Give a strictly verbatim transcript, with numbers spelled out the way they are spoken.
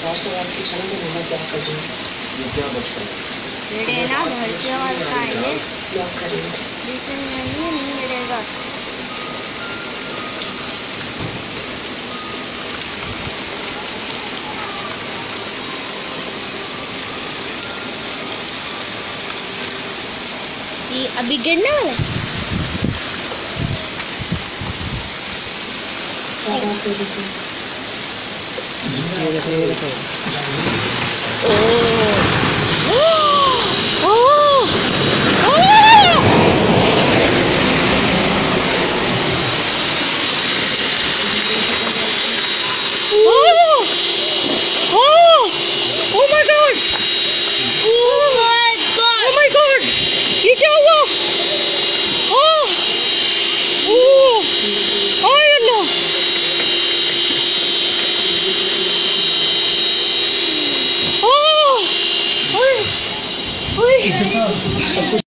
ये क्या बचता है? मेरे ना घर की आवाज आएंगे लेकिन नहीं नहीं मिलेगा। ये अभी गिरने वाला है। सब कुछ